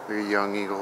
Very young eagle.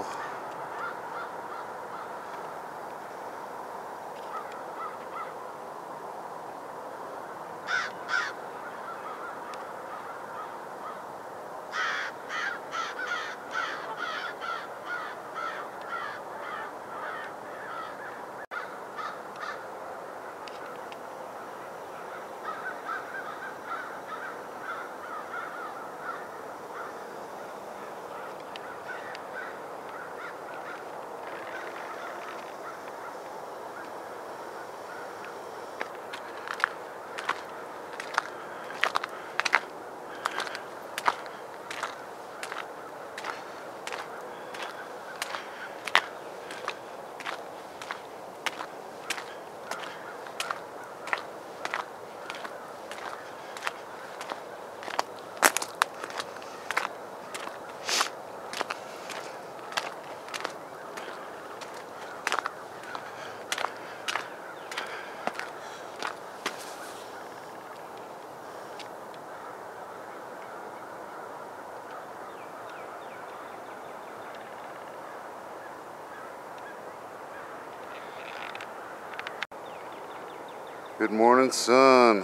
Good morning, sun.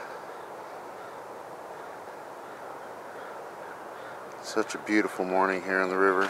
Such a beautiful morning here on the river.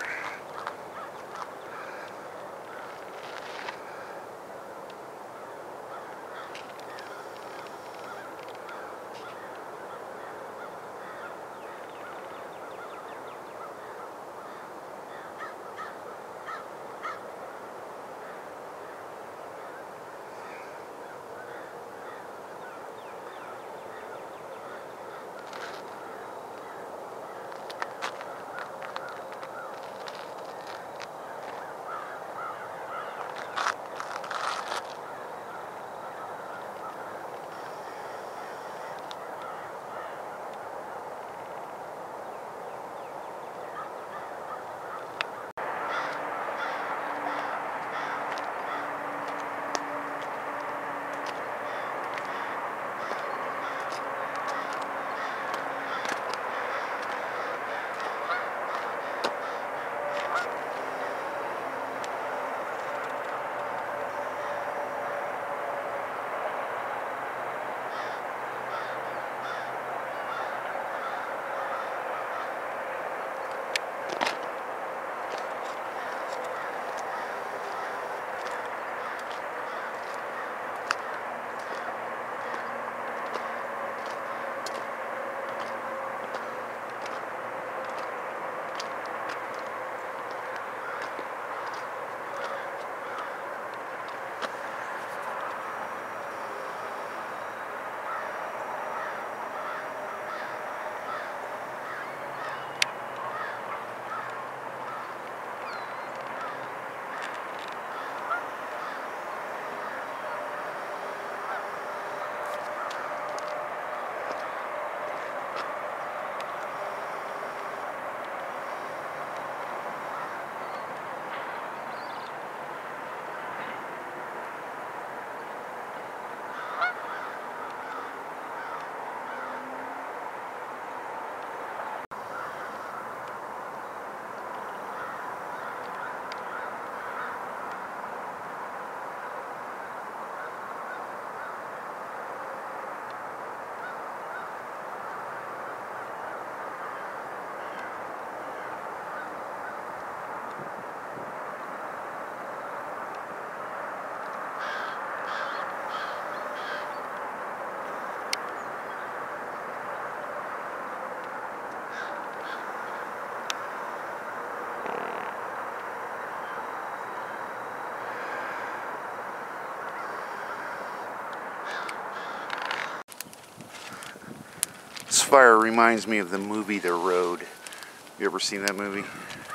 This fire reminds me of the movie The Road. You ever seen that movie?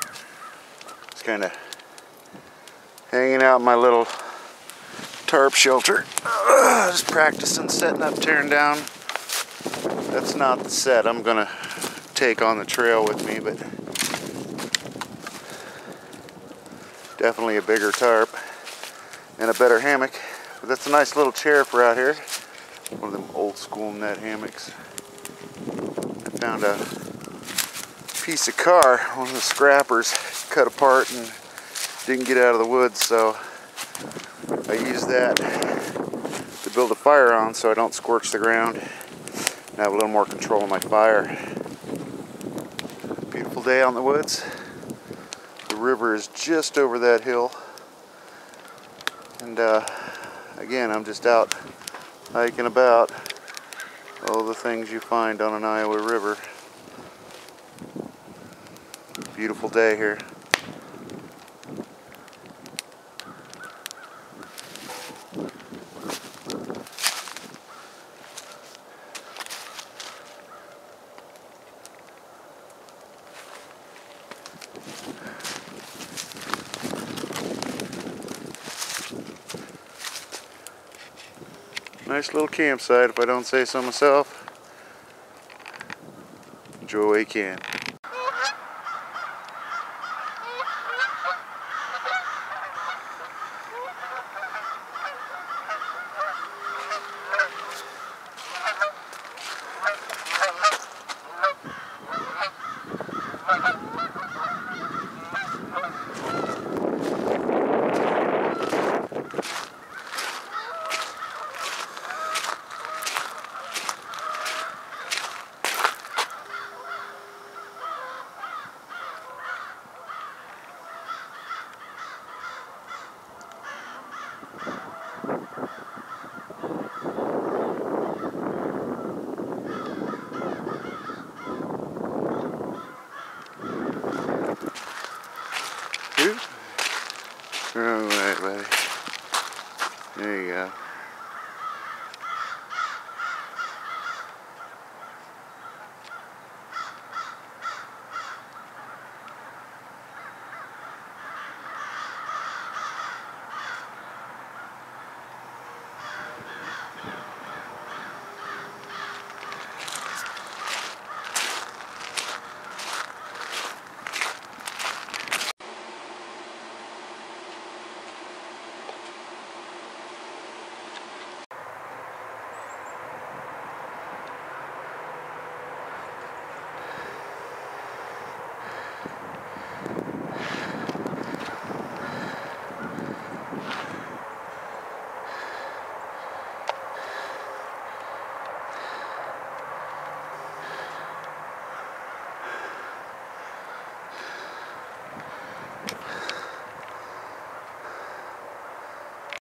It's kind of hanging out in my little tarp shelter. Just practicing setting up, tearing down. That's not the set I'm gonna take on the trail with me, but definitely a bigger tarp and a better hammock. But that's a nice little chair for out here. One of them old school net hammocks. I found a piece of car, one of the scrappers, cut apart and didn't get out of the woods, so I used that to build a fire on so I don't scorch the ground and have a little more control of my fire. Beautiful day out in the woods. The river is just over that hill, and again, I'm just out hiking about all the things you find on an Iowa river. Beautiful day here. Nice little campsite, if I don't say so myself. Enjoy what you can.